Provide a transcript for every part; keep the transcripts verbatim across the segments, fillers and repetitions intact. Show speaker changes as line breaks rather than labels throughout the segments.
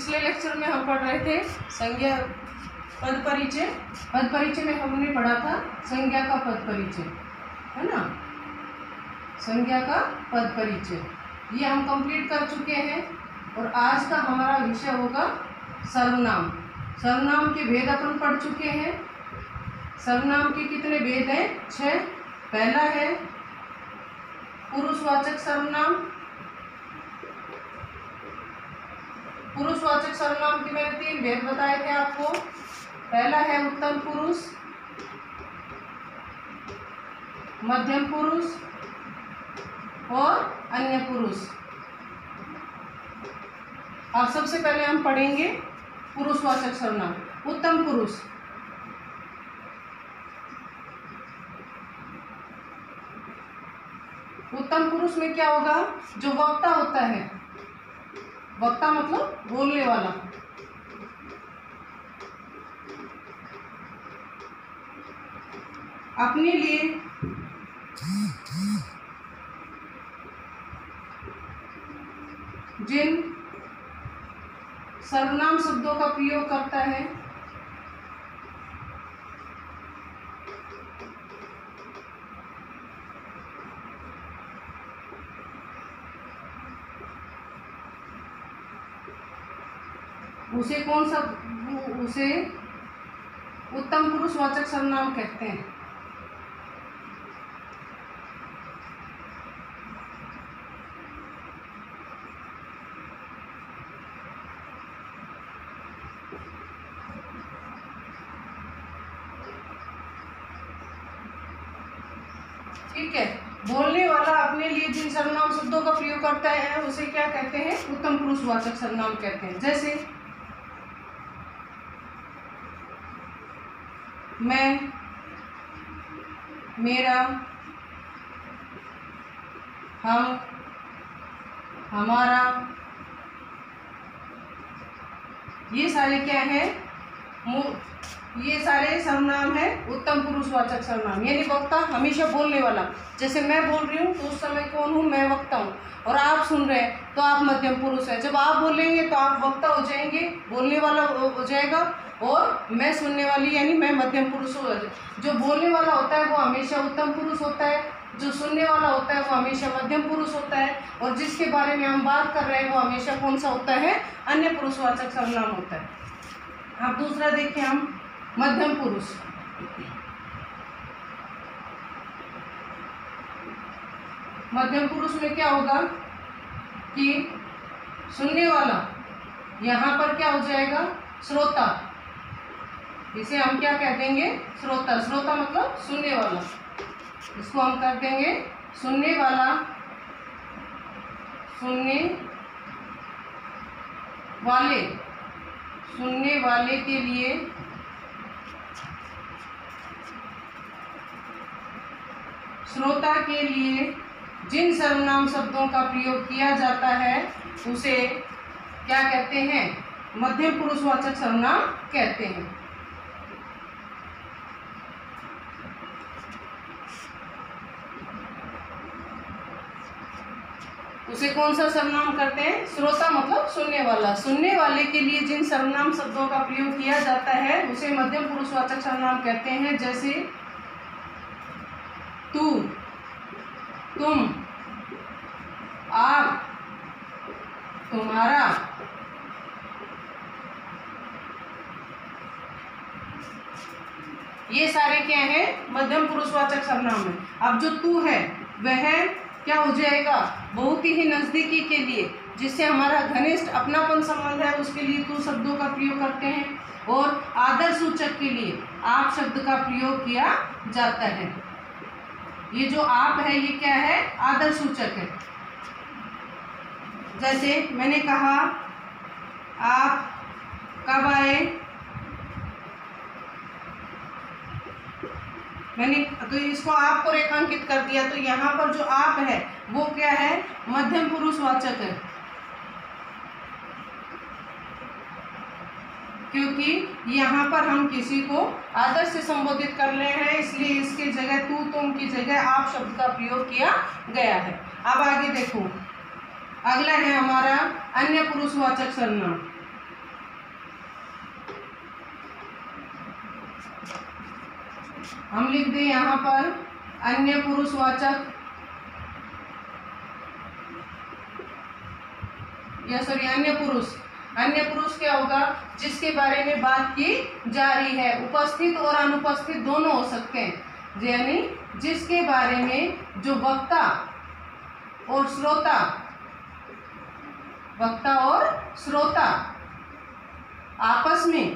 पिछले लेक्चर में हम पढ़ रहे थे संज्ञा पद परिचय। पद परिचय में हमने पढ़ा था संज्ञा का पद परिचय, है ना, संज्ञा का पद परिचय। ये हम कंप्लीट कर चुके हैं और आज का हमारा विषय होगा सर्वनाम। सर्वनाम के भेद अपन पढ़ चुके हैं। सर्वनाम के कितने भेद हैं? छह। पहला है पुरुषवाचक सर्वनाम। पुरुषवाचक सर्वनाम के मैंने तीन भेद बताए थे आपको। पहला है उत्तम पुरुष, मध्यम पुरुष और अन्य पुरुष। अब सबसे पहले हम पढ़ेंगे पुरुषवाचक सर्वनाम। उत्तम पुरुष, उत्तम पुरुष में क्या होगा? जो वक्ता होता है, वक्ता मतलब बोलने वाला, अपने लिए जिन सर्वनाम शब्दों का प्रयोग करता है उसे कौन सा उसे उत्तम पुरुषवाचक सर्वनाम कहते हैं। ठीक है, बोलने वाला अपने लिए जिन सर्वनाम शब्दों का प्रयोग करता है उसे क्या कहते हैं? उत्तम पुरुषवाचक सर्वनाम कहते हैं। जैसे मैं, मेरा, हम, हमारा, ये सारे क्या है? ये सारे सर्वनाम है उत्तम पुरुषवाचक सर्वनाम, यानी वक्ता हमेशा बोलने वाला। जैसे मैं बोल रही हूँ तो उस समय कौन हूँ? मैं वक्ता हूँ। और आप सुन रहे हैं तो आप मध्यम पुरुष है। जब आप बोलेंगे तो आप वक्ता हो जाएंगे, बोलने वाला हो जाएगा, और मैं सुनने वाली यानी मैं मध्यम पुरुष हो जाएगा। जो बोलने वाला होता है वो हमेशा उत्तम पुरुष होता है, जो सुनने वाला होता है वो हमेशा मध्यम पुरुष होता है, और जिसके बारे में हम बात कर रहे हैं वो हमेशा कौन सा होता है? अन्य पुरुषवाचक सर्वनाम होता है। अब दूसरा देखिए हम मध्यम पुरुष। मध्यम पुरुष में क्या होगा कि सुनने वाला यहाँ पर क्या हो जाएगा? श्रोता। इसे हम क्या कह देंगे? श्रोता। श्रोता मतलब सुनने वाला। इसको हम कर देंगे सुनने वाला। सुनने वाले, सुनने वाले के लिए श्रोता के लिए जिन सर्वनाम शब्दों का प्रयोग किया जाता है उसे क्या कहते हैं? मध्यम पुरुषवाचक सर्वनाम कहते हैं। उसे कौन सा सर्वनाम करते हैं? श्रोता मतलब सुनने वाला। सुनने वाले के लिए जिन सर्वनाम शब्दों का प्रयोग किया जाता है उसे मध्यम पुरुषवाचक सर्वनाम कहते हैं। जैसे तू, तुम, आप, तुम्हारा, ये सारे क्या है? मध्यम पुरुषवाचक सर्वनाम है। अब जो तू है वह क्या हो जाएगा? बहुत ही नजदीकी के लिए, जिससे हमारा घनिष्ठ अपनापन संबंध है, उसके लिए तू शब्दों का प्रयोग करते हैं। और आदर सूचक के लिए आप शब्द का प्रयोग किया जाता है। ये जो आप है ये क्या है? आदर सूचक है। जैसे मैंने कहा आप कब आए, मैंने तो इसको आपको रेखांकित कर दिया, तो यहाँ पर जो आप है वो क्या है? मध्यम पुरुषवाचक है, क्योंकि यहाँ पर हम किसी को आदर से संबोधित कर रहे हैं, इसलिए इसके जगह तू तुम की जगह आप शब्द का प्रयोग किया गया है। अब आगे देखो, अगला है हमारा अन्य पुरुषवाचक सर्वनाम। हम लिख दें यहाँ पर अन्य पुरुषवाचक या सॉरी अन्य पुरुष। अन्य पुरुष क्या होगा? जिसके बारे में बात की जा रही है। उपस्थित और अनुपस्थित दोनों हो सकते हैं, यानी जिसके बारे में जो वक्ता और श्रोता वक्ता और श्रोता आपस में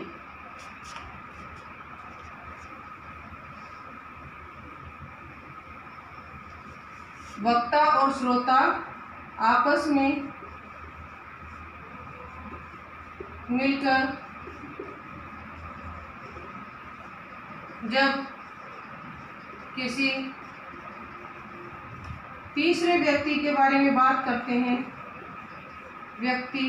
वक्ता और श्रोता आपस में मिलकर जब किसी तीसरे व्यक्ति के बारे में बात करते हैं, व्यक्ति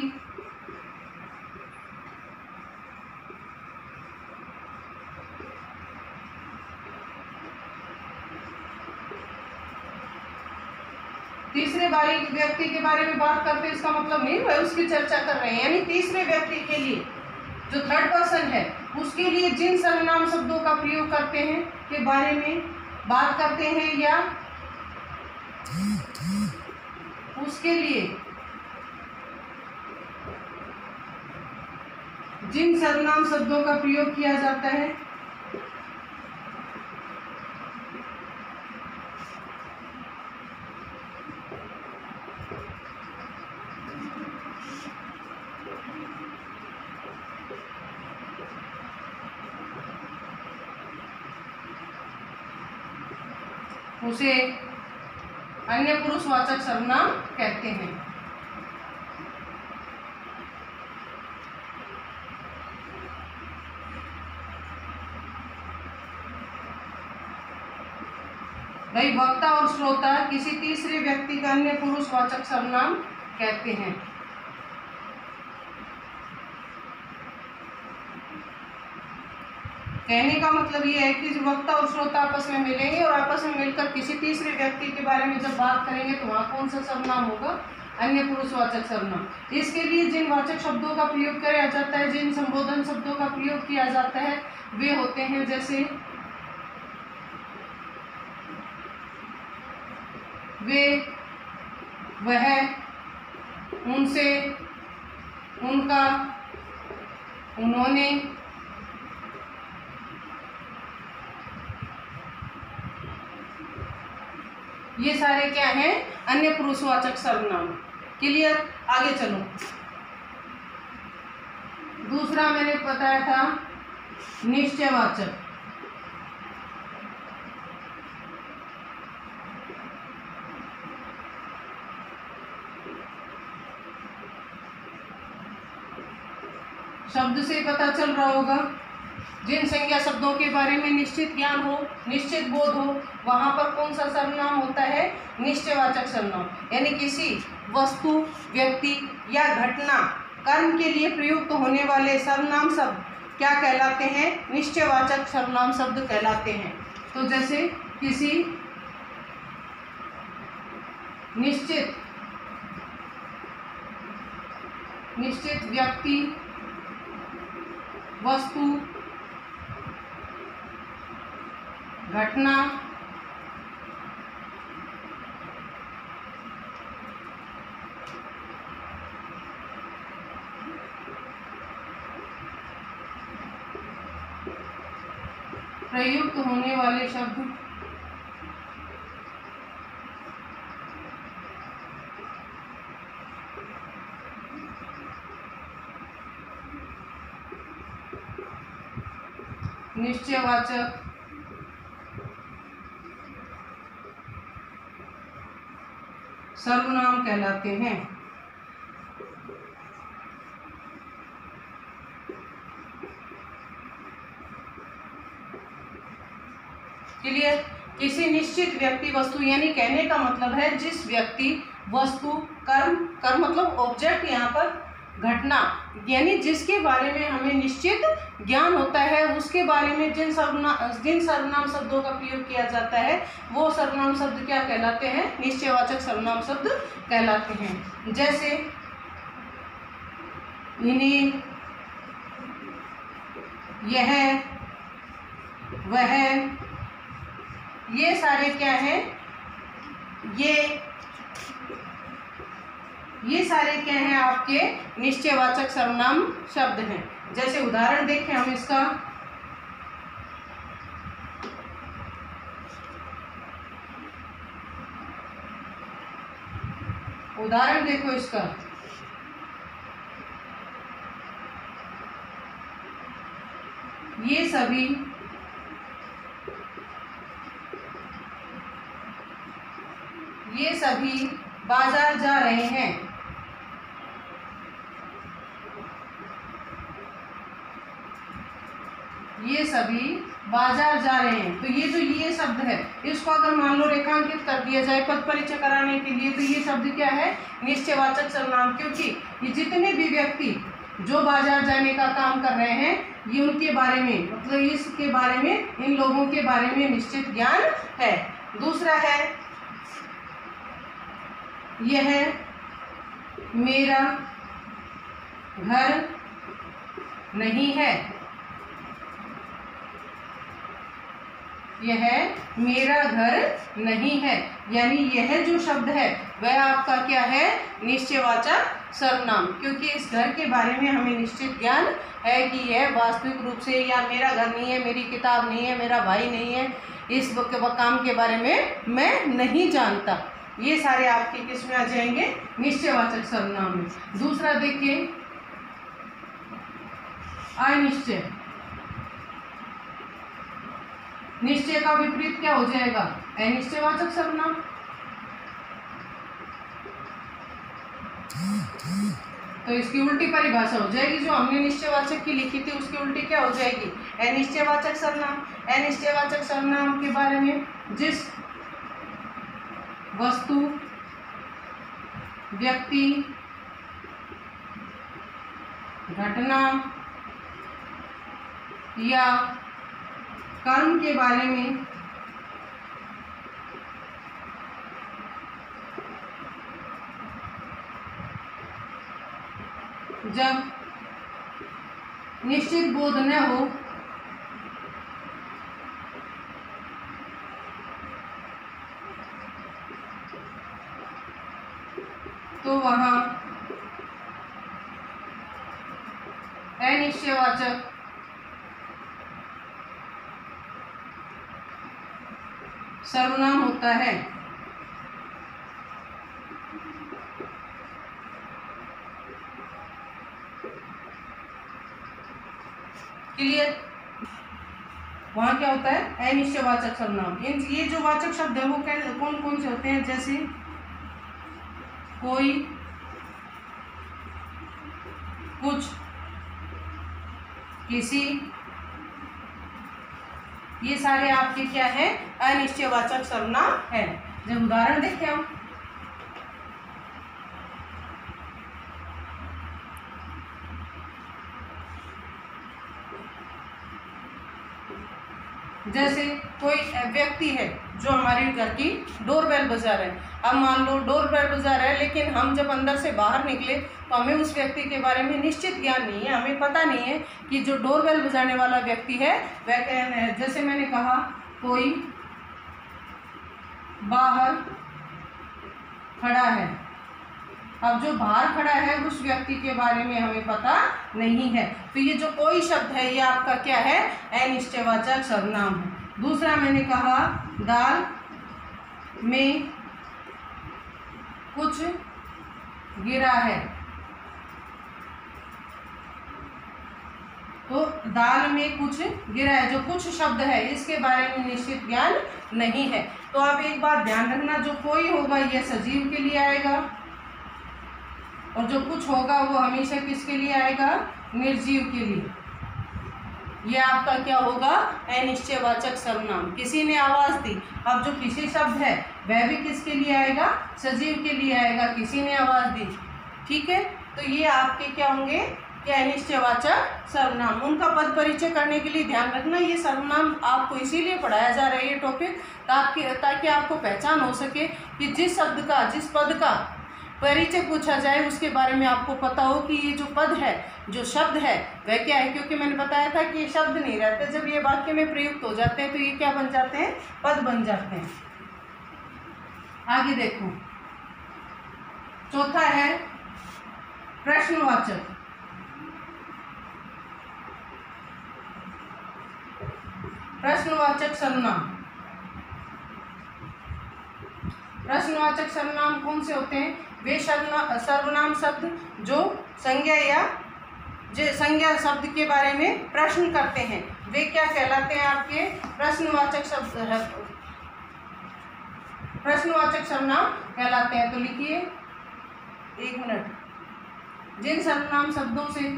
तीसरे बारे व्यक्ति के बारे में बात करते हैं, इसका मतलब नहीं वह उसकी चर्चा कर रहे हैं, यानी तीसरे व्यक्ति के लिए जो थर्ड पर्सन है उसके लिए जिन सर्वनाम शब्दों का प्रयोग करते हैं के बारे में बात करते हैं, या उसके लिए जिन सर्वनाम शब्दों का प्रयोग किया जाता है उसे अन्य पुरुषवाचक सर्वनाम कहते हैं। भाई वक्ता और श्रोता किसी तीसरे व्यक्ति का अन्य पुरुषवाचक सर्वनाम कहते हैं। कहने का मतलब ये है कि वक्ता और श्रोता आपस में मिलेंगे और आपस में मिलकर किसी तीसरे व्यक्ति के बारे में जब बात करेंगे तो वहाँ कौन सा सर्वनाम होगा? अन्य पुरुषवाचक सर्वनाम। इसके लिए जिन वाचक शब्दों का प्रयोग किया जाता है, जिन संबोधन शब्दों का प्रयोग किया जाता है वे होते हैं जैसे वे, वह, उनसे, उनका, उन्होंने, ये सारे क्या हैं? अन्य पुरुषवाचक सर्वनाम। क्लियर? आगे चलो। दूसरा मैंने बताया था निश्चयवाचक। शब्द से पता चल रहा होगा, जिन संज्ञा शब्दों के बारे में निश्चित ज्ञान हो, निश्चित बोध हो, वहां पर कौन सा सर्वनाम होता है? निश्चयवाचक सर्वनाम। यानी किसी वस्तु, व्यक्ति या घटना, कर्म के लिए प्रयुक्त होने वाले सर्वनाम शब्द क्या कहलाते हैं? निश्चयवाचक सर्वनाम शब्द कहलाते हैं। तो जैसे किसी निश्चित निश्चित व्यक्ति, वस्तु, घटना, प्रयुक्त होने वाले शब्द निश्चयवाचक सर्वनाम कहलाते हैं। क्लियर? किसी निश्चित व्यक्ति, वस्तु, यानी कहने का मतलब है जिस व्यक्ति, वस्तु, कर्म, कर्म मतलब ऑब्जेक्ट, यहाँ पर घटना, यानी जिसके बारे में हमें निश्चित ज्ञान होता है, उसके बारे में जिन सर्वनाम जिन सर्वनाम शब्दों का प्रयोग किया जाता है वो सर्वनाम शब्द क्या कहलाते हैं? निश्चयवाचक सर्वनाम शब्द कहलाते हैं। जैसे इन्हीं, यह, वह, ये सारे क्या हैं, ये ये सारे क्या हैं आपके निश्चयवाचक सर्वनाम शब्द हैं। जैसे उदाहरण देखें हम इसका, उदाहरण देखो इसका, ये सभी ये सभी बाजार जा रहे हैं। ये सभी बाजार जा रहे हैं। तो ये जो ये शब्द है, इसको अगर मान लो रेखांकित कर दिया जाए पद परिचय कराने के लिए, तो ये शब्द क्या है, निश्चयवाचक सर्वनाम। क्योंकि ये जितने भी व्यक्ति जो बाजार जाने का काम कर रहे हैं, ये उनके बारे में, मतलब इसके बारे में, इन लोगों के बारे में निश्चित ज्ञान है। दूसरा है, यह मेरा घर नहीं है। यह मेरा घर नहीं है, यानी यह जो शब्द है वह आपका क्या है, निश्चयवाचक सर्वनाम। क्योंकि इस घर के बारे में हमें निश्चित ज्ञान है कि यह वास्तविक रूप से, या मेरा घर नहीं है, मेरी किताब नहीं है, मेरा भाई नहीं है, इस काम के बारे में मैं नहीं जानता। ये सारे आपके किस में आ जाएंगे, निश्चयवाचक सर्वनाम में। दूसरा देखिए, अनिश्चय। निश्चय का विपरीत क्या हो जाएगा, अनिश्चयवाचक सर्वनाम। तो इसकी उल्टी परिभाषा हो जाएगी, जो हमने निश्चयवाचक की लिखी थी उसकी उल्टी क्या हो जाएगी, अनिश्चयवाचक सर्वनाम। अनिश्चयवाचक सर्वनाम के बारे में, जिस वस्तु, व्यक्ति, घटना या कर्म के बारे में जब निश्चित बोध न हो, तो वहाँ अनिश्चयवाचक सर्वनाम होता है। क्लियर। वहाँ क्या होता है, अनिश्चयवाचक सर्वनाम। इन ये जो वाचक शब्द है वो कौन कौन से होते हैं, जैसे कोई, कुछ, किसी, ये सारे आपके क्या है, अनिश्चयवाचक सर्वनाम है। जब उदाहरण देखें हम, जैसे कोई व्यक्ति है जो हमारे घर की डोरबेल बजा रहा है। अब मान लो डोरबेल बजा रहा है, लेकिन हम जब अंदर से बाहर निकले तो हमें उस व्यक्ति के बारे में निश्चित ज्ञान नहीं है, हमें पता नहीं है कि जो डोरबेल बजाने वाला व्यक्ति है वह क्या है। जैसे मैंने कहा, कोई बाहर खड़ा है। अब जो बाहर खड़ा है उस व्यक्ति के बारे में हमें पता नहीं है, तो ये जो कोई शब्द है ये आपका क्या है, अनिश्चयवाचक सर्वनाम है। दूसरा मैंने कहा, दाल में कुछ गिरा है। तो दाल में कुछ गिरा है, जो कुछ शब्द है इसके बारे में निश्चित ज्ञान नहीं है। तो आप एक बात ध्यान रखना, जो कोई होगा यह सजीव के लिए आएगा, और जो कुछ होगा वो हमेशा किसके लिए आएगा, निर्जीव के लिए। ये आपका क्या होगा, अनिश्चयवाचक सर्वनाम। किसी ने आवाज दी, अब जो किसी शब्द है वह भी किसके लिए आएगा, सजीव के लिए आएगा, किसी ने आवाज दी। ठीक है, तो ये आपके क्या होंगे, क्या अनिश्चयवाचक सर्वनाम। उनका पद परिचय करने के लिए ध्यान रखना, ये सर्वनाम आपको इसीलिए पढ़ाया जा रहा है ये टॉपिक, ताकि ताकि आपको पहचान हो सके कि जिस शब्द का, जिस पद का परिचय पूछा जाए, उसके बारे में आपको पता हो कि ये जो पद है, जो शब्द है वह क्या है, क्योंकि मैंने बताया था कि ये शब्द नहीं रहते, जब ये वाक्य में प्रयुक्त हो जाते हैं तो ये क्या बन जाते हैं, पद बन जाते हैं। आगे देखो, चौथा है प्रश्नवाचक। प्रश्नवाचक सर्वनाम। प्रश्नवाचक सर्वनाम कौन से होते हैं? वे सर्वनाम शब्द जो संज्ञा या जो संज्ञा शब्द के बारे में प्रश्न करते हैं, वे क्या कहलाते हैं? आपके प्रश्नवाचक शब्द है, प्रश्नवाचक सर्वनाम कहलाते हैं। तो लिखिए, एक मिनट, जिन सर्वनाम शब्दों से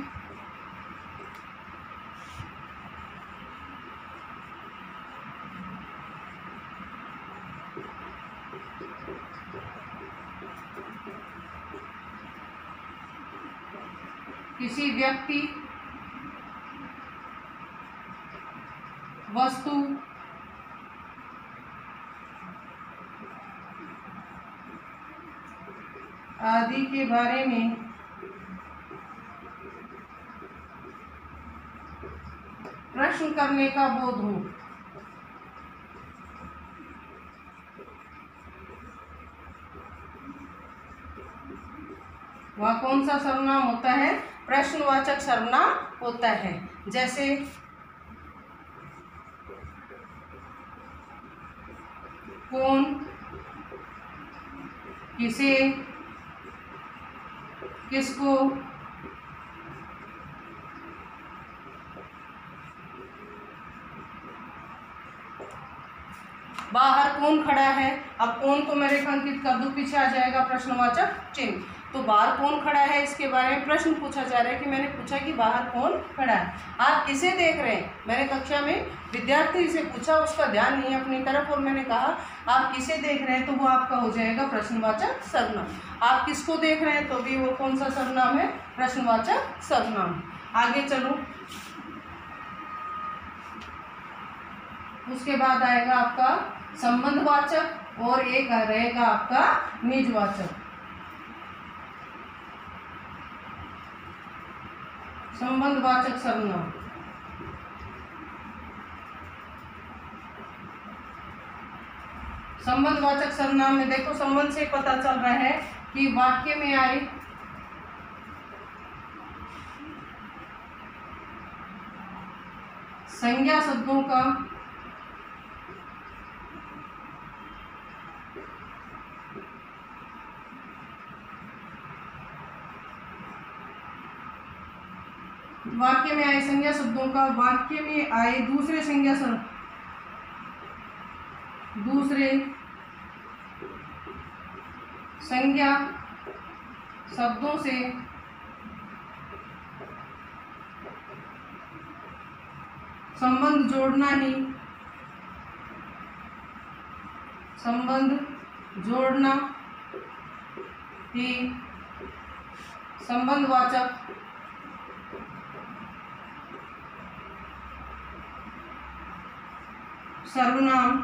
किसी व्यक्ति, वस्तु, आदि के बारे में प्रश्न करने का बोध हो, वह कौन सा सर्वनाम होता है? प्रश्नवाचक सर्वनाम होता है। जैसे कौन, किसे, किसको, बाहर कौन खड़ा है। अब कौन को मैं रेखांकित कर दूं, पीछे आ जाएगा प्रश्नवाचक चिन्ह। तो बाहर कौन खड़ा है, इसके बारे में प्रश्न पूछा जा रहा है कि मैंने पूछा कि बाहर कौन खड़ा है। आप किसे देख रहे हैं? मैंने कक्षा में विद्यार्थी से पूछा, उसका ध्यान नहीं है अपनी तरफ, और मैंने कहा आप किसे देख रहे हैं, तो वो आपका हो जाएगा प्रश्नवाचक सर्वनाम। आप किसको देख रहे हैं, तो भी वो कौन सा सर्वनाम है? प्रश्नवाचक सर्वनाम। आगे चलो, उसके बाद आएगा आपका संबंधवाचक और एक रहेगा आपका निजवाचक। संबंधवाचक सर्वनाम। संबंधवाचक सर्वनाम में देखो, संबंध से पता चल रहा है कि वाक्य में आए संज्ञा शब्दों का वाक्य में आए संज्ञा शब्दों का वाक्य में आए दूसरे संज्ञा शब्द दूसरे संज्ञा शब्दों से संबंध जोड़ना ही संबंध जोड़ना ही संबंधवाचक सर्वनाम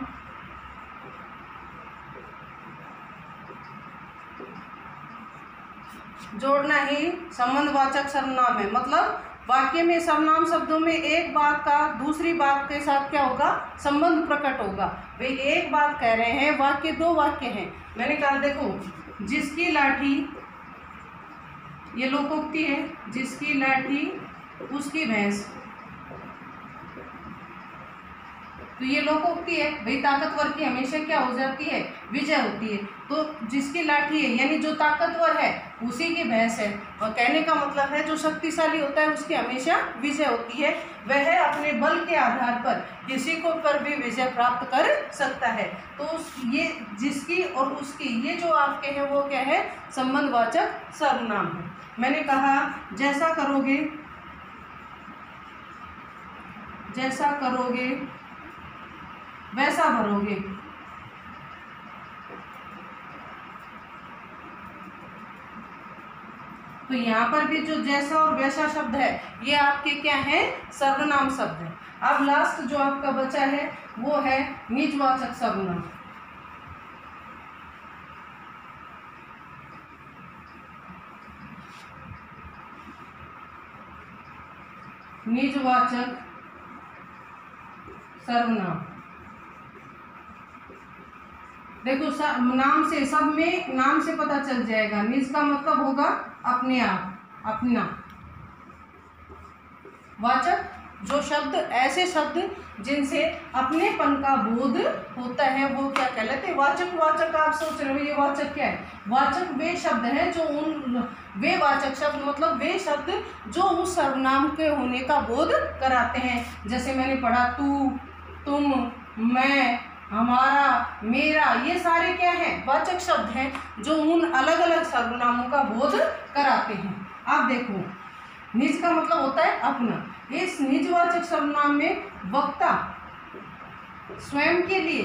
जोड़ना ही संबंधवाचक सर्वनाम है। मतलब वाक्य में सर्वनाम शब्दों में एक बात का दूसरी बात के साथ क्या होगा? संबंध प्रकट होगा। वे एक बात कह रहे हैं, वाक्य दो वाक्य हैं। मैंने कहा देखो, जिसकी लाठी, ये लोकोक्ति है, जिसकी लाठी उसकी भैंस, तो ये लोकोक्ति है। भाई ताकतवर की हमेशा क्या हो जाती है? विजय होती है। तो जिसकी लाठी है यानी जो ताकतवर है उसी की भैंस है, और कहने का मतलब है जो शक्तिशाली होता है उसकी हमेशा विजय होती है। वह अपने बल के आधार पर किसी को पर भी विजय प्राप्त कर सकता है। तो ये जिसकी और उसकी, ये जो आपके हैं वो क्या है? संबंधवाचक सर्वनाम है। मैंने कहा जैसा करोगे जैसा करोगे वैसा भरोगे। तो यहाँ पर भी जो जैसा और वैसा शब्द है ये आपके क्या है? सर्वनाम शब्द है। अब लास्ट जो आपका बचा है वो है निजवाचक सर्वनाम। निजवाचक सर्वनाम। देखो नाम से, सब में नाम से पता चल जाएगा। निज का मतलब होगा अपने आप, अपना। वाचक जो शब्द, ऐसे शब्द जिनसे अपनेपन का बोध होता है वो क्या कहलाते हैं? वाचक। वाचक आप सोच रहे हो ये वाचक क्या है? वाचक वे शब्द हैं जो उन, वे वाचक शब्द मतलब वे शब्द जो उस सर्वनाम के होने का बोध कराते हैं। जैसे मैंने पढ़ा तू, तुम, मैं, हमारा, मेरा, ये सारे क्या हैं? वाचक शब्द हैं जो उन अलग अलग सर्वनामों का बोध कराते हैं। अब देखो निज का मतलब होता है अपना। इस निजवाचक सर्वनाम में वक्ता स्वयं के लिए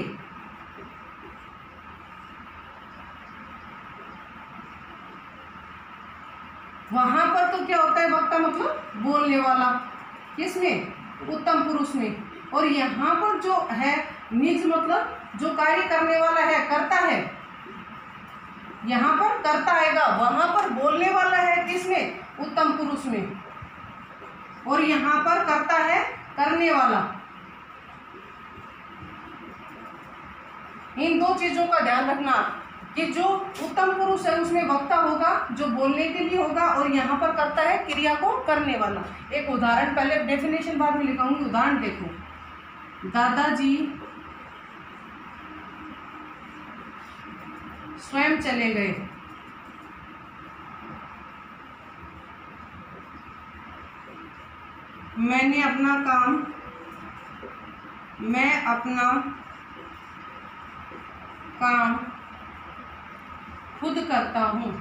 वहां पर तो क्या होता है? वक्ता मतलब बोलने वाला, किसमें? उत्तम पुरुष में। और यहाँ पर जो है निज मतलब जो कार्य करने वाला है, करता है, यहाँ पर करता आएगा, वहां पर बोलने वाला है किसमें? उत्तम पुरुष में। और यहाँ पर करता है करने वाला। इन दो चीजों का ध्यान रखना कि जो उत्तम पुरुष है उसमें वक्ता होगा जो बोलने के लिए होगा, और यहाँ पर करता है क्रिया को करने वाला। एक उदाहरण, पहले डेफिनेशन बाद में लिखाऊंगी, उदाहरण देखो। दादाजी स्वयं चले गए। मैंने अपना काम, मैं अपना काम खुद करता हूँ।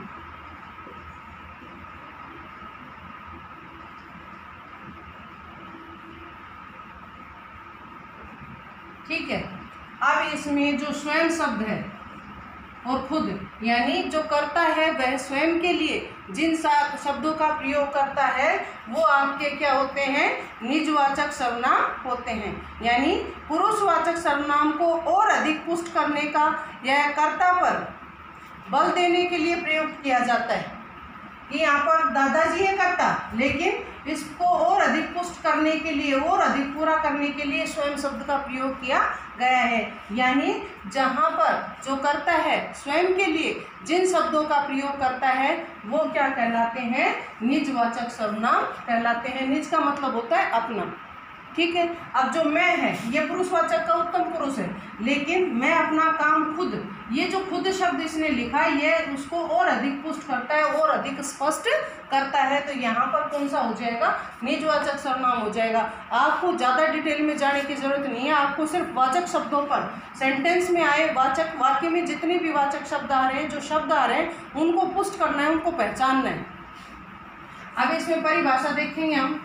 ठीक है। अब इसमें जो स्वयं शब्द है और खुद, यानी जो करता है वह स्वयं के लिए जिन शब्दों का प्रयोग करता है वो आपके क्या होते हैं? निजवाचक सर्वनाम होते हैं। यानी पुरुषवाचक सर्वनाम को और अधिक पुष्ट करने का या कर्ता पर बल देने के लिए प्रयोग किया जाता है कि यहाँ पर दादाजी है कर्ता, लेकिन इसको और अधिक पुष्ट करने के लिए, और अधिक पूरा करने के लिए स्वयं शब्द का प्रयोग किया गया है। यानी जहाँ पर जो करता है स्वयं के लिए जिन शब्दों का प्रयोग करता है वो क्या कहलाते हैं? निजवाचक सर्वनाम कहलाते हैं। निज का मतलब होता है अपना। ठीक है। अब जो मैं है ये पुरुषवाचक का उत्तम पुरुष है, लेकिन मैं अपना काम खुद, ये जो खुद शब्द इसने लिखा है ये उसको और अधिक पुष्ट करता है और अधिक स्पष्ट करता है। तो यहाँ पर कौन सा हो जाएगा? निजवाचक सर्वनाम हो जाएगा। आपको ज़्यादा डिटेल में जाने की जरूरत नहीं है, आपको सिर्फ वाचक शब्दों पर, सेंटेंस में आए वाचक, वाक्य में जितने भी वाचक शब्द आ रहे हैं, जो शब्द आ रहे हैं उनको पुष्ट करना है, उनको पहचानना है। अब इसमें परिभाषा देखेंगे हम।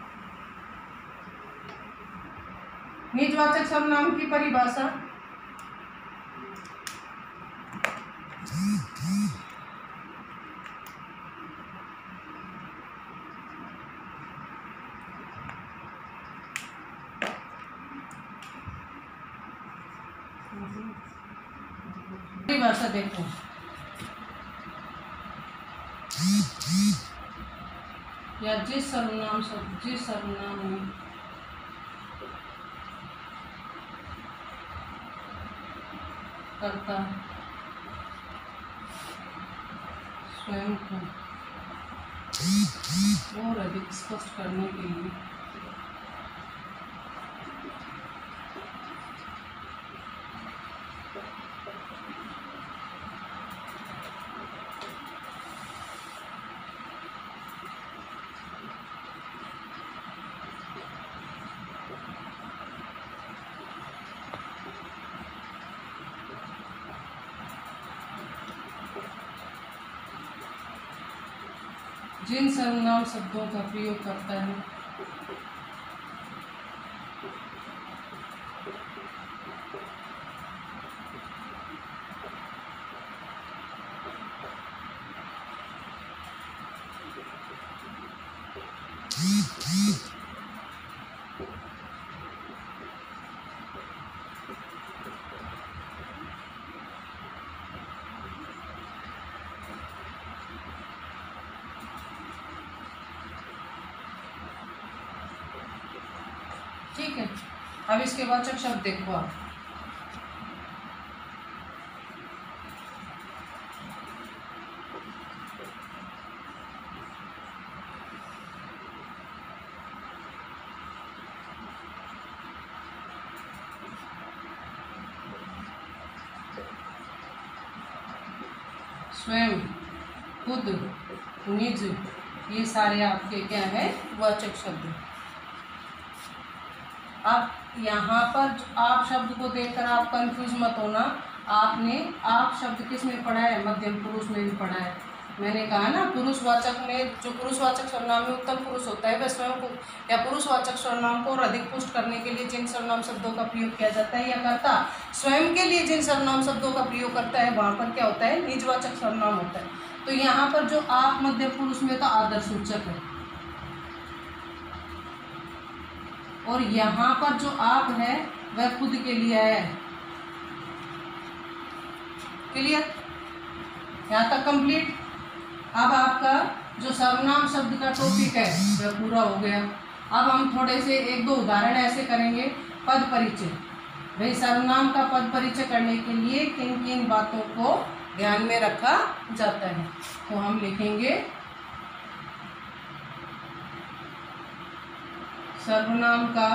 निजवाचक सर्वनाम की परिभाषा। परिभाषा देखो। या जिस सर्वनाम शब्द, जिस सर्वनाम में करता स्वयं को और अधिक स्पष्ट करने के लिए जिन सर्वनाम शब्दों का प्रयोग करता है अब इसके वाचक शब्द देखो आप। स्वयं, खुद, निज, ये सारे आपके क्या है वाचक शब्द। आप यहाँ पर आप शब्द को देखकर आप कंफ्यूज मत होना। आपने आप शब्द किस में पढ़ा है? मध्यम पुरुष में भी पढ़ा है। मैंने कहा ना, पुरुषवाचक में जो पुरुषवाचक सर्वनाम में उत्तम पुरुष होता है वह स्वयं को या पुरुषवाचक सर्वनाम को और अधिक पुष्ट करने के लिए जिन सर्वनाम शब्दों का प्रयोग किया जाता है या कर्ता स्वयं के लिए जिन सर्वनाम शब्दों का प्रयोग करता है वहाँ पर क्या होता है? निजवाचक सर्वनाम होता है। तो यहाँ पर जो आप मध्यम पुरुष में तो आदर्श सूचक है, और यहाँ पर जो आप है वह खुद के लिए है। क्लियर? यहाँ तक कंप्लीट। अब आपका जो सर्वनाम शब्द का टॉपिक है वह पूरा हो गया। अब हम थोड़े से एक दो उदाहरण ऐसे करेंगे। पद परिचय। भाई सर्वनाम का पद परिचय करने के लिए किन किन बातों को ध्यान में रखा जाता है, तो हम लिखेंगे सर्वनाम का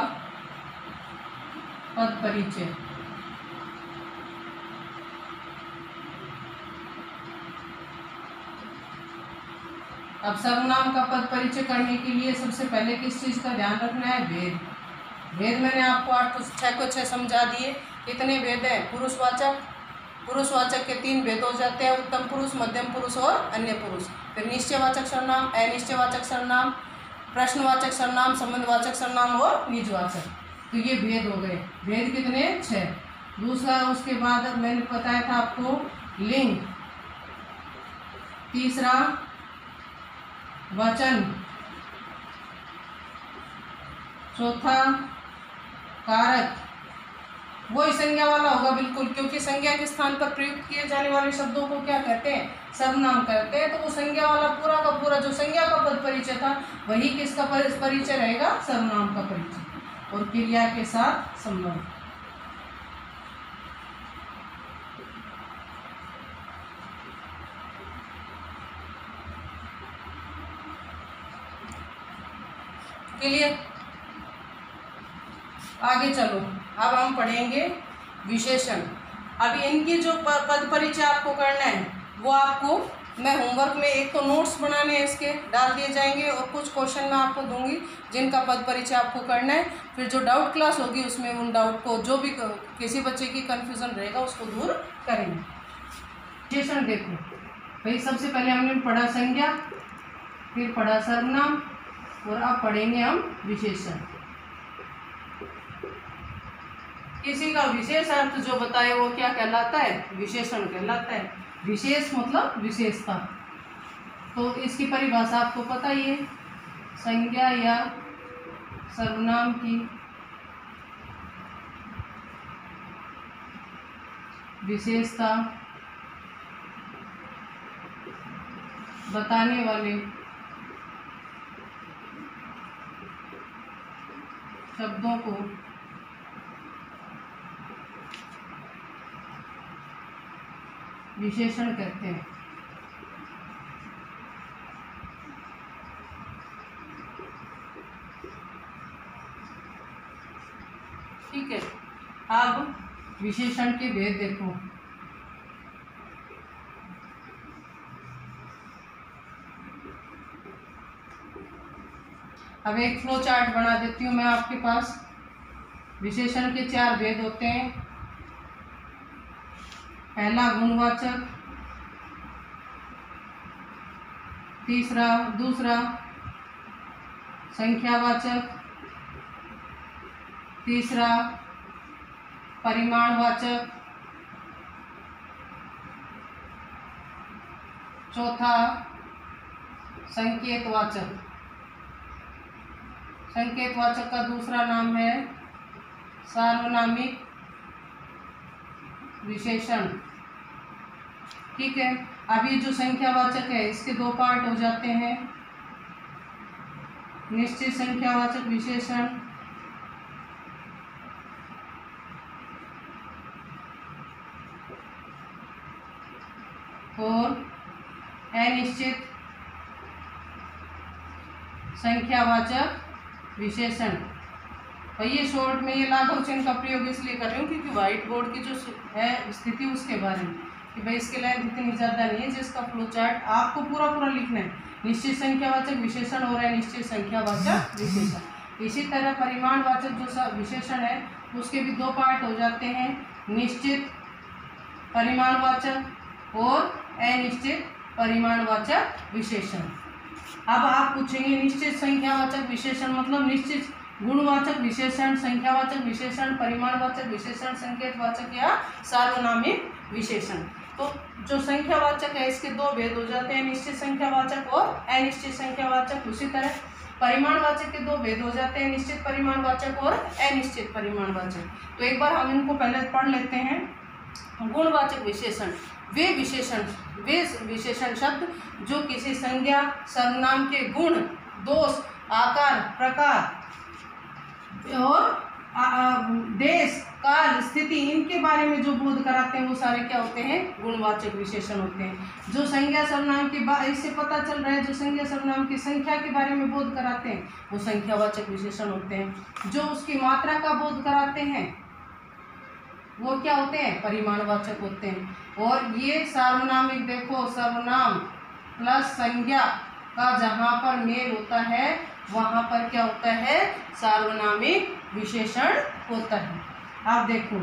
पद परिचय। अब सर्वनाम का पद परिचय करने के लिए सबसे पहले किस चीज़ का ध्यान रखना है? भेद। भेद मैंने आपको आठ को छः को छः समझा दिए। कितने भेद हैं? पुरुषवाचक, पुरुषवाचक के तीन भेद हो जाते हैं, उत्तम पुरुष, मध्यम पुरुष और अन्य पुरुष। फिर निश्चयवाचक सर्वनाम, अनिश्चयवाचक सर्वनाम, प्रश्नवाचक सर्वनाम, संबंधवाचक सर्वनाम और निजवाचक। तो ये भेद हो गए। भेद कितने? छः। दूसरा उसके बाद मैंने बताया था आपको लिंग। तीसरा वचन। चौथा कारक। वही संज्ञा वाला होगा बिल्कुल, क्योंकि संज्ञा के स्थान पर प्रयुक्त किए जाने वाले शब्दों को क्या कहते हैं? सर्वनाम कहते हैं। तो वो संज्ञा वाला पूरा का पूरा जो संज्ञा का पद परिचय था वही किसका परिचय रहेगा? सर्वनाम का परिचय। और क्रिया के साथ संबंध। क्लियर? आगे चलो, अब हम पढ़ेंगे विशेषण। अब इनकी जो पद परिचय आपको करना है वो आपको मैं होमवर्क में एक तो नोट्स बनाने हैं इसके डाल दिए जाएंगे, और कुछ क्वेश्चन मैं आपको दूंगी जिनका पद परिचय आपको करना है। फिर जो डाउट क्लास होगी उसमें उन डाउट को, जो भी किसी बच्चे की कन्फ्यूजन रहेगा उसको दूर करेंगे। विशेषण देखो भाई, सबसे पहले हमने पढ़ा संज्ञा, फिर पढ़ा सर्वनाम, और अब पढ़ेंगे हम विशेषण। किसी का विशेष अर्थ जो बताए वो क्या कहलाता है? विशेषण कहलाता है। विशेष मतलब विशेषता। तो इसकी परिभाषा आपको पता ही है, संज्ञा या सर्वनाम की विशेषता बताने वाले शब्दों को विशेषण कहते हैं। ठीक है, अब विशेषण के भेद देखो। अब एक फ्लो चार्ट बना देती हूँ मैं आपके पास। विशेषण के चार भेद होते हैं। पहला गुणवाचक, तीसरा दूसरा संख्यावाचक, तीसरा परिमाणवाचक, चौथा संकेतवाचक। संकेतवाचक का दूसरा नाम है सार्वनामिक विशेषण। ठीक है, अब ये जो संख्यावाचक है इसके दो पार्ट हो जाते हैं, निश्चित संख्यावाचक विशेषण अनिश्चित संख्यावाचक विशेषण। और ये शॉर्ट में ये लाघव चिन्ह का प्रयोग इसलिए कर रही हूँ क्योंकि व्हाइट बोर्ड की जो है स्थिति उसके बारे में कि भाई इसके लेंथ इतनी ज़्यादा नहीं है जिसका फ्लो चार्ट आपको पूरा पूरा लिखना है। निश्चित संख्यावाचक विशेषण और अनिश्चित संख्यावाचक विशेषण। इसी तरह परिमाणवाचक जो विशेषण है उसके भी दो पार्ट हो जाते हैं, निश्चित परिमाणवाचक और अनिश्चित परिमाणवाचक विशेषण। अब आप पूछेंगे निश्चित संख्यावाचक विशेषण मतलब निश्चित गुणवाचक विशेषण, संख्यावाचक विशेषण, परिमाणवाचक विशेषण, संकेतवाचक या सार्वनामिक विशेषण। तो जो संख्यावाचक है इसके दो भेद हो जाते हैं, निश्चित संख्यावाचक और अनिश्चित संख्यावाचक। उसी तरह परिमाणवाचक के दो भेद हो जाते हैं, निश्चित परिमाणवाचक और अनिश्चित परिमाणवाचक। तो एक बार हम इनको पहले पढ़ लेते हैं। गुणवाचक विशेषण वे विशेषण वे विशेषण शब्द जो किसी संज्ञा सर्वनाम के गुण, दोष, आकार, प्रकार और देश, काल, स्थिति इनके बारे में जो बोध कराते हैं वो सारे क्या होते हैं, गुणवाचक विशेषण होते हैं। जो संज्ञा सर्वनाम के बारे इससे पता चल रहा है जो संज्ञा सर्वनाम की संख्या के बारे में बोध कराते हैं वो संख्यावाचक विशेषण होते हैं। जो उसकी मात्रा का बोध कराते हैं वो क्या होते हैं, परिमाणवाचक होते हैं। और ये सार्वनामिक देखो, सर्वनाम प्लस संज्ञा का जहाँ पर मेल होता है वहाँ पर क्या होता है, सार्वनामिक विशेषण होता है। आप देखो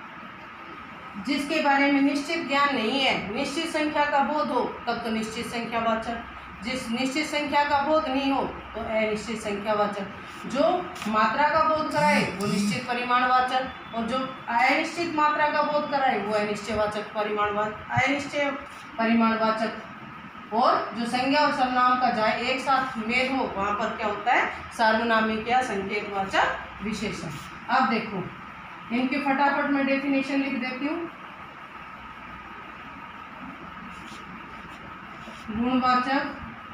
जिसके बारे में निश्चित ज्ञान नहीं है, निश्चित संख्या का बोध हो तब तो निश्चित संख्यावाचक, जिस निश्चित संख्या का बोध नहीं हो तो अनिश्चित संख्यावाचक। जो मात्रा का बोध कराए वो निश्चित परिमाणवाचक, और जो अनिश्चित मात्रा का बोध कराए वो अनिश्चयवाचक परिमाणवाचक अनिश्चय परिमाणवाचक। और जो संज्ञा और सर्वनाम का जाए एक साथ मेल हो वहाँ पर क्या होता है, सार्वनामिक या संकेतवाचक विशेषण। अब देखो इनके फटाफट मैं डेफिनेशन लिख देती हूँ। गुणवाचक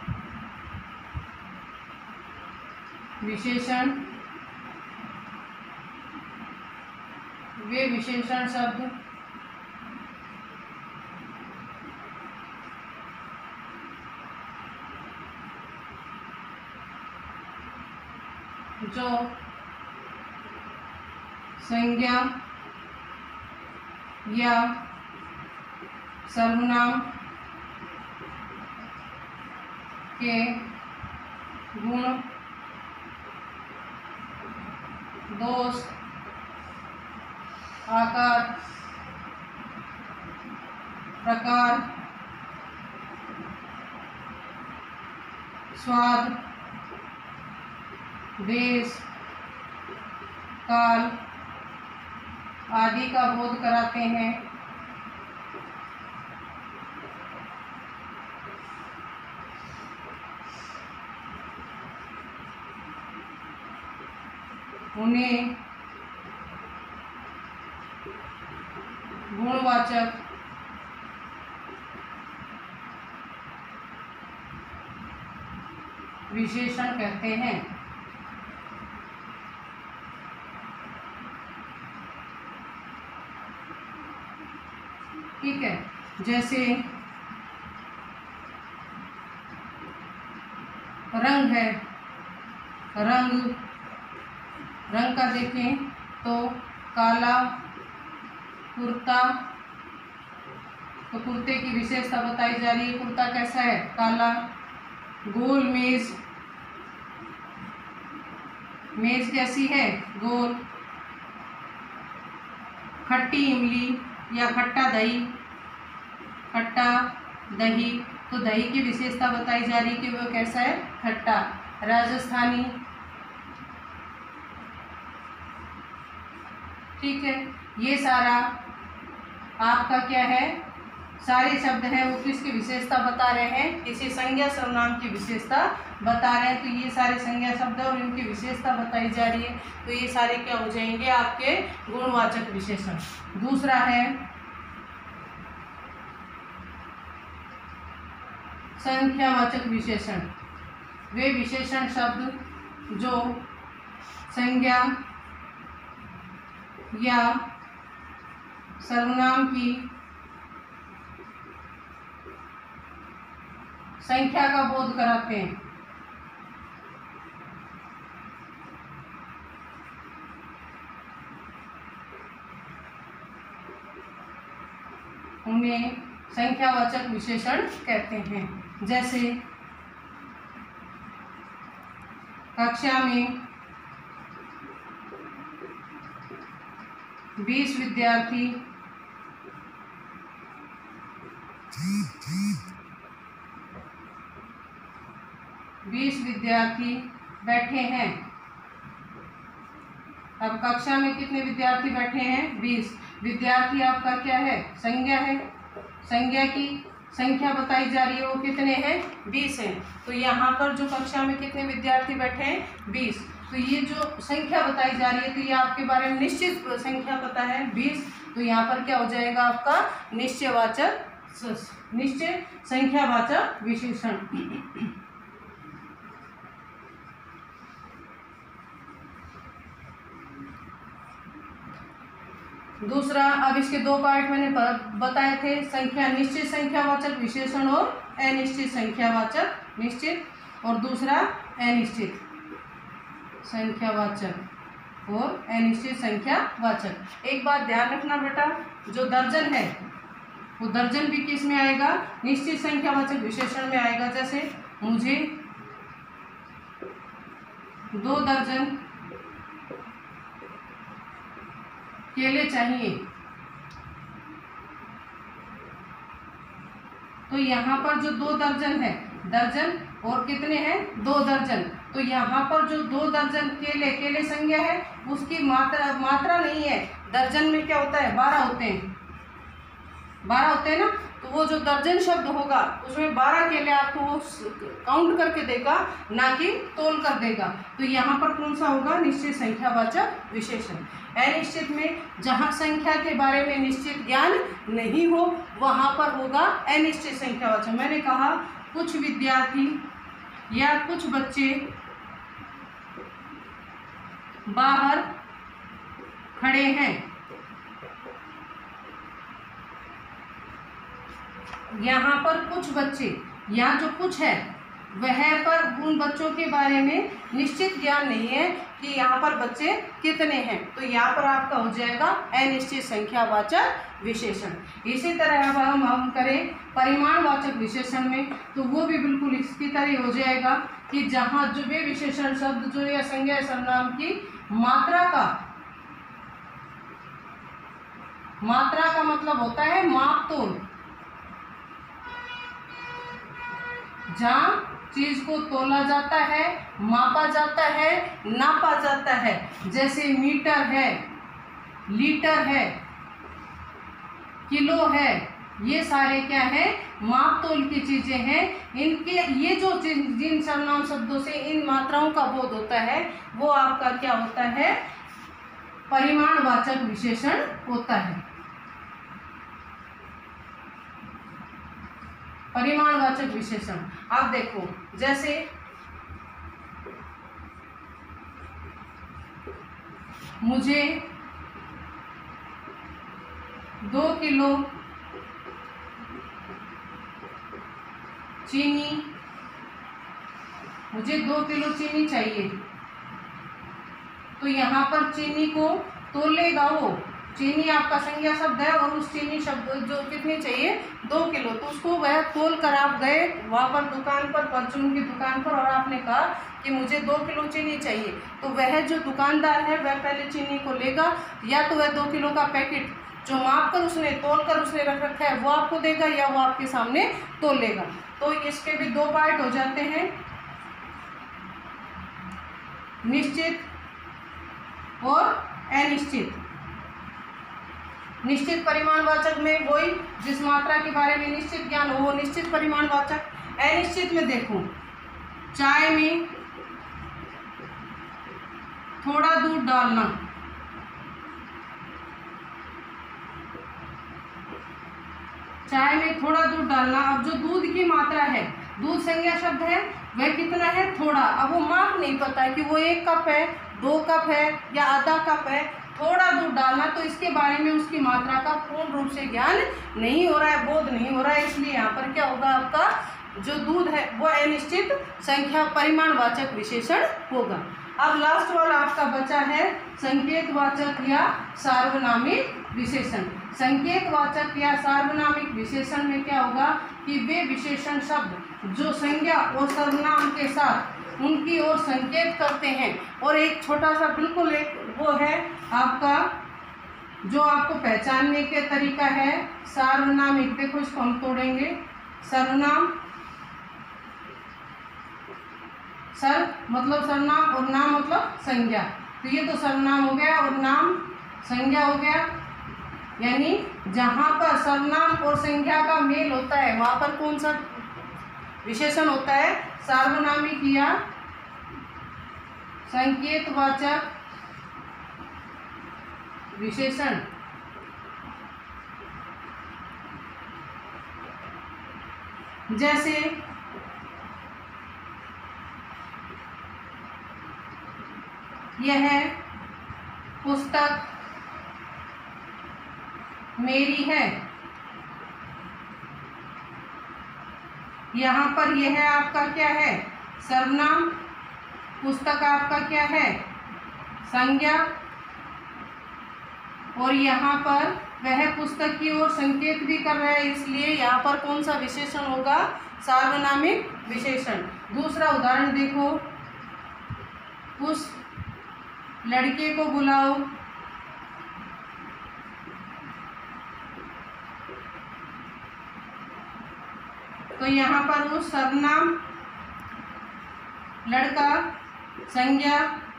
विशेषण वे विशेषण शब्द जो संज्ञा या सर्वनाम के गुण, दोष, आकार, प्रकार, स्वाद, देश, काल आदि का बोध कराते हैं। उन्हें गुणवाचक विशेषण कहते हैं। ठीक है, जैसे रंग है, रंग रंग का देखें तो काला कुर्ता, तो कुर्ते की विशेषता बताई जा रही है, कुर्ता कैसा है, काला। गोल मेज, मेज कैसी है, गोल। खट्टी इमली या खट्टा दही, खट्टा दही, तो दही की विशेषता बताई जा रही है कि वो कैसा है, खट्टा। राजस्थानी, ठीक है, ये सारा आपका क्या है, सारे शब्द हैं वो किसकी विशेषता बता रहे हैं, किसी संज्ञा सर्वनाम की विशेषता बता रहे हैं। तो ये सारे संज्ञा शब्द और इनकी विशेषता बताई जा रही है, तो ये सारे क्या हो जाएंगे आपके गुणवाचक विशेषण। दूसरा है संख्यावाचक विशेषण वे विशेषण शब्द जो संज्ञा या सर्वनाम की संख्या का बोध कराते हैं। उन्हें संख्यावाचक विशेषण कहते हैं। जैसे कक्षा में बीस विद्यार्थी बीस विद्यार्थी बैठे हैं। अब कक्षा में कितने विद्यार्थी बैठे हैं? बीस। विद्यार्थी आपका क्या है? संज्ञा है। संज्ञा की संख्या बताई जा रही है, वो कितने हैं? बीस हैं। तो यहाँ पर जो कक्षा में कितने विद्यार्थी बैठे हैं? बीस। तो ये जो संख्या बताई जा रही है, तो ये आपके बारे में निश्चित संख्या पता है बीस। तो यहाँ पर क्या हो जाएगा आपका? निश्चयवाचक निश्चय संख्यावाचक विशेषण। दूसरा, अब इसके दो पार्ट मैंने बताए थे, संख्या निश्चित संख्यावाचक विशेषण और अनिश्चित संख्यावाचक। निश्चित और दूसरा अनिश्चित संख्यावाचक और अनिश्चित संख्यावाचक। एक बात ध्यान रखना बेटा, जो दर्जन है वो दर्जन भी किस में आएगा? निश्चित संख्यावाचक विशेषण में आएगा। जैसे मुझे दो दर्जन केले चाहिए, तो यहाँ पर जो दो दर्जन है, दर्जन और कितने हैं? दो दर्जन। तो यहाँ पर जो दो दर्जन केले, केले संज्ञा है, उसकी मात्रा मात्रा नहीं है। दर्जन में क्या होता है? बारह होते हैं, बारह होते हैं ना। तो वो जो दर्जन शब्द होगा उसमें बारह केले आपको वो काउंट करके देगा, ना कि तोल कर देगा। तो यहाँ पर कौन सा होगा? निश्चित संख्यावाचक विशेषण। अनिश्चित में जहाँ संख्या के बारे में निश्चित ज्ञान नहीं हो, वहाँ पर होगा अनिश्चित संख्यावाचक। मैंने कहा कुछ विद्यार्थी या कुछ बच्चे बाहर खड़े हैं। यहाँ पर कुछ बच्चे, यहाँ जो कुछ है वह पर उन बच्चों के बारे में निश्चित ज्ञान नहीं है कि यहाँ पर बच्चे कितने हैं। तो यहाँ पर आपका हो जाएगा अनिश्चित संख्यावाचक विशेषण। इसी तरह अब हम हम करें परिमाणवाचक विशेषण में, तो वो भी बिल्कुल इसकी तरह हो जाएगा कि जहाँ जो वे विशेषण शब्द जो या संज्ञा सर्वनाम की मात्रा का, मात्रा का मतलब होता है माप तोल, जहाँ चीज को तोला जाता है, मापा जाता है, नापा जाता है। जैसे मीटर है, लीटर है, किलो है, ये सारे क्या है? माप तोल की चीजें हैं। इनके ये जो जिन जिन सर्वनाम शब्दों से इन मात्राओं का बोध होता है, वो आपका क्या होता है? परिमाणवाचक विशेषण होता है। परिमाणवाचक विशेषण आप देखो, जैसे मुझे दो किलो चीनी मुझे दो किलो चीनी चाहिए। तो यहाँ पर चीनी को तोलेगा वो, चीनी आपका संज्ञा शब्द है और उस चीनी शब्द जो कितनी चाहिए? दो किलो। तो उसको वह तोल कर आप गए वहाँ पर दुकान पर, परचून की दुकान पर, और आपने कहा कि मुझे दो किलो चीनी चाहिए। तो वह जो दुकानदार है वह पहले चीनी को लेगा, या तो वह दो किलो का पैकेट जो माप कर उसने तोल कर उसने रख रखा है वो आपको देगा, या वो आपके सामने तोल लेगा। तो इसके भी दो पार्ट हो जाते हैं, निश्चित और अनिश्चित। निश्चित परिमाणवाचक में वही जिस मात्रा के बारे में निश्चित ज्ञान हो, वो निश्चित परिमाणवाचक। अनिश्चित में देखो, चाय में थोड़ा दूध डालना, चाय में थोड़ा दूध डालना। अब जो दूध की मात्रा है, दूध संज्ञा शब्द है, वह कितना है? थोड़ा। अब वो माप नहीं पता कि वो एक कप है, दो कप है या आधा कप है। थोड़ा दूध डालना, तो इसके बारे में उसकी मात्रा का पूर्ण रूप से ज्ञान नहीं हो रहा है, बोध नहीं हो रहा है। इसलिए यहाँ पर क्या होगा? आपका जो दूध है वो अनिश्चित संख्या परिमाणवाचक विशेषण होगा। अब लास्ट वाला आपका बचा है संकेतवाचक या सार्वनामिक विशेषण। संकेतवाचक या सार्वनामिक विशेषण में क्या होगा कि वे विशेषण शब्द जो संज्ञा और सर्वनाम के साथ उनकी ओर संकेत करते हैं। और एक छोटा सा बिल्कुल एक वो है आपका जो आपको पहचानने के तरीका है सार्वनामिक। देखो इसको हम तोड़ेंगे। सर्वनाम, सर मतलब सर्वनाम और नाम मतलब संज्ञा। तो ये तो सर्वनाम हो गया और नाम संज्ञा हो गया। यानी जहाँ पर सर्वनाम और संज्ञा का मेल होता है वहाँ पर कौन सा विशेषण होता है? सार्वनामिक या संकेतवाचक विशेषण। जैसे यह पुस्तक मेरी है। यहाँ पर यह आपका क्या है? सर्वनाम। पुस्तक आपका क्या है? संज्ञा। और यहाँ पर वह पुस्तक की ओर संकेत भी कर रहा है, इसलिए यहाँ पर कौन सा विशेषण होगा? सार्वनामिक विशेषण। दूसरा उदाहरण देखो, उस लड़के को बुलाओ। तो यहाँ पर उस सर्वनाम, लड़का, संज्ञा,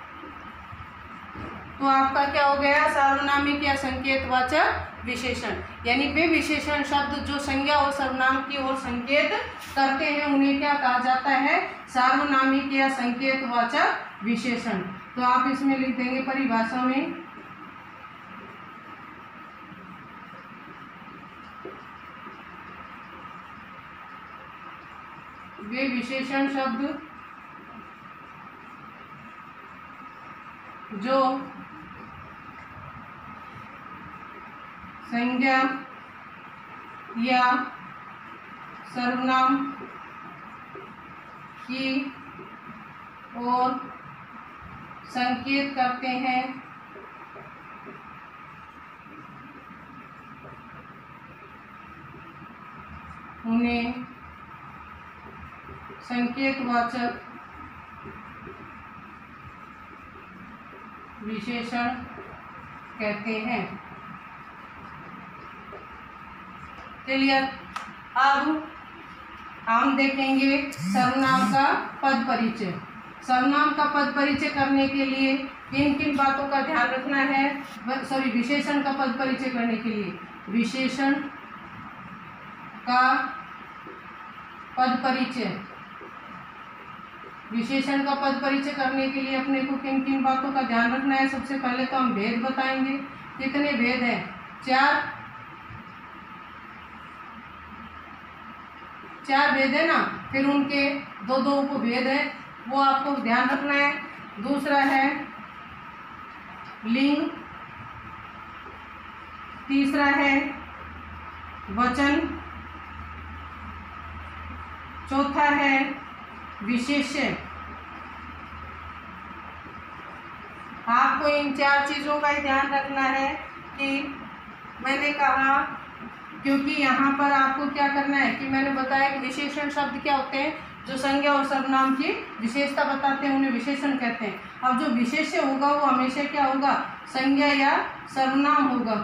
तो आपका क्या हो गया? सार्वनामिक या संकेतवाचक विशेषण। यानी वे विशेषण शब्द जो संज्ञा और सर्वनाम की ओर संकेत करते हैं उन्हें क्या कहा जाता है? सार्वनामिक या संकेतवाचक विशेषण। तो आप इसमें लिख देंगे परिभाषा में वे विशेषण शब्द जो संज्ञा या सर्वनाम की ओर संकेत करते हैं उन्हें संकेतवाचक विशेषण कहते हैं। क्लियर? अब हम देखेंगे सर्वनाम का पद परिचय। सर्वनाम का पद परिचय करने के लिए किन किन बातों का ध्यान रखना है? सॉरी, विशेषण का पद परिचय करने के लिए विशेषण का पद परिचय विशेषण का पद परिचय करने के लिए अपने को किन किन बातों का ध्यान रखना है? सबसे पहले तो हम भेद बताएंगे। कितने भेद हैं? चार चार भेद है ना। फिर उनके दो दो उपभेद है, वो आपको ध्यान रखना है। दूसरा है लिंग। तीसरा है वचन। चौथा है विशेष्य। आपको इन चार चीज़ों का ही ध्यान रखना है कि मैंने कहा, क्योंकि यहाँ पर आपको क्या करना है कि मैंने बताया कि विशेषण शब्द क्या होते हैं? जो संज्ञा और सर्वनाम की विशेषता बताते हैं उन्हें विशेषण कहते हैं। अब जो विशेष्य होगा वो हमेशा क्या होगा? संज्ञा या सर्वनाम होगा।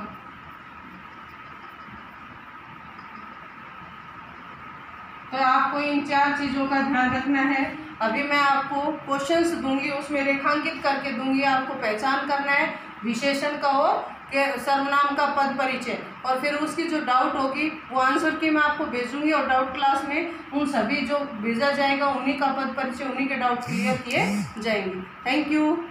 तो आपको इन चार चीज़ों का ध्यान रखना है। अभी मैं आपको क्वेश्चंस दूंगी, उसमें रेखांकित करके दूंगी। आपको पहचान करना है विशेषण का और सर्वनाम का पद परिचय, और फिर उसकी जो डाउट होगी वो आंसर की मैं आपको भेजूंगी। और डाउट क्लास में उन सभी जो भेजा जाएगा उन्हीं का पद परिचय, उन्हीं के डाउट क्लियर किए जाएंगे। Thank you.